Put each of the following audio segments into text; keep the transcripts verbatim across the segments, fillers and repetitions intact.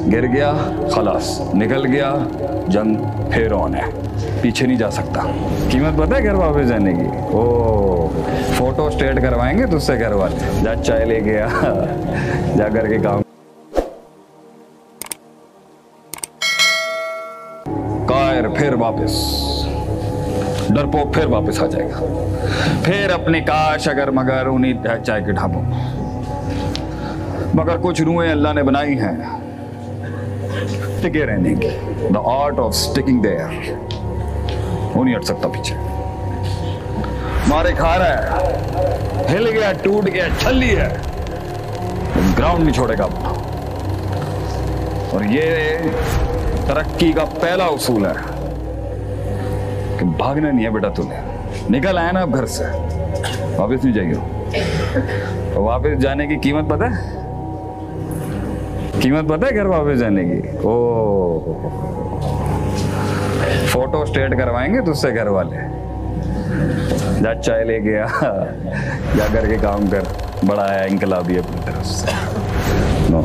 गिर गया खलास, निकल गया, जंग फिर ऑन है, पीछे नहीं जा सकता। कीमत पता है घर वापस जाने की? ओ फोटो स्टेट करवाएंगे तुझसे घर वाले। जा चाय ले गया जा करके काम कायर फिर वापस, डरपोक फिर वापस आ जाएगा, फिर अपनी काश अगर मगर उन्हीं चाय के ढाबों। मगर कुछ रूहें अल्लाह ने बनाई हैं टिके रहने की, the art of sticking there. वो नहीं हट सकता पीछे, मारे खा रहा है, हिल गया, टूट गया, छल्ली है, ग्राउंड नहीं छोड़ेगा अपना। और ये तरक्की का पहला उसूल है कि भागना नहीं है बेटा, तूने निकल आया ना अब घर से, वापस नहीं जाइए। तो वापस जाने की कीमत पता है? कीमत पता है घर वापस जाने की? ओ फोटो स्टेट करवाएंगे तुझसे घर वाले। जा चाय ले गया जा करके काम कर, बड़ा आया इंकलाबी अपनी तरफ से। नो,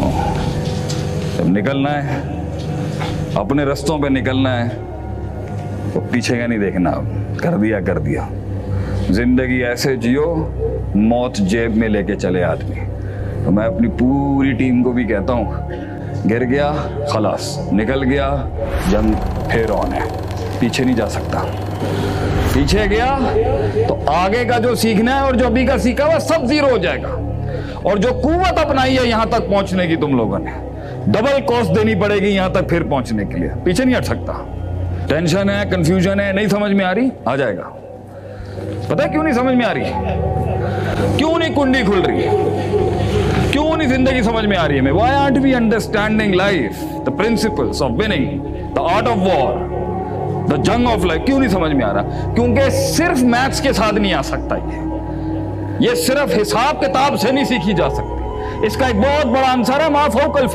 जब निकलना है अपने रास्तों पे निकलना है तो पीछे का नहीं देखना। कर दिया कर दिया, जिंदगी ऐसे जियो मौत जेब में लेके चले आदमी। तो मैं अपनी पूरी टीम को भी कहता हूँ, गिर गया खलास, निकल गया, जंग फिर ऑन है, पीछे नहीं जा सकता। पीछे गया तो आगे का जो सीखना है और जो अभी का सीखा हुआ सब जीरो हो जाएगा। और जो कुव्वत अपनाई है यहां तक पहुंचने की तुम लोगों ने, डबल कॉस्ट देनी पड़ेगी यहां तक फिर पहुंचने के लिए। पीछे नहीं हट सकता। टेंशन है, कंफ्यूजन है, नहीं समझ में आ रही, आ जाएगा। पता है क्यों नहीं समझ में आ रही? क्यों नहीं कुंडी खुल रही? क्यों नहीं जिंदगी समझ में आ रही है? Why aren't we understanding life, the principles of winning, the art of war, the jung of life? क्यों नहीं समझ में आ रहा? क्योंकि सिर्फ मैथ्स के साथ नहीं आ सकता ये ये सिर्फ हिसाब किताब से नहीं सीखी जा सकती। इसका एक बहुत बड़ा आंसर है माफौकल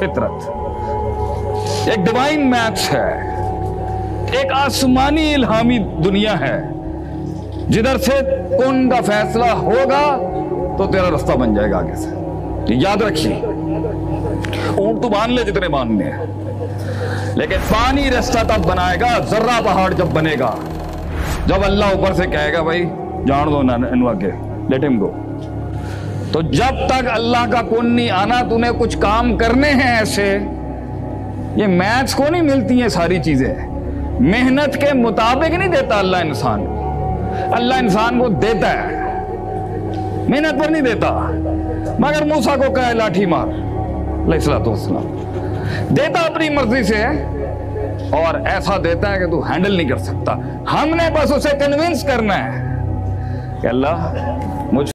फितरत। एक डिवाइन मैथ्स है, एक आसमानी इल्हामी दुनिया है, जिधर से कौन का फैसला होगा तो तेरा रास्ता बन जाएगा आगे से। याद रखिए, ऊंट तो बांध ले जितने बांधने हैं, लेकिन पानी रास्ता तब बनाएगा जर्रा पहाड़ जब बनेगा, जब अल्लाह ऊपर से कहेगा भाई जान दो ना इनवा के, लेट हिम गो। तो जब तक अल्लाह का कौन नहीं आना, तूने कुछ काम करने हैं ऐसे। ये मैथ्स को नहीं मिलती हैं सारी चीजें, मेहनत के मुताबिक नहीं देता अल्लाह इंसान को। अल्लाह इंसान को देता है, मेहनत पर नहीं देता। मगर मूसा को कहे लाठी मार, अलैहिस्सलाम, देता अपनी मर्जी से है और ऐसा देता है कि तू हैंडल नहीं कर सकता। हमने बस उसे कन्विंस करना है कि अल्लाह मुझ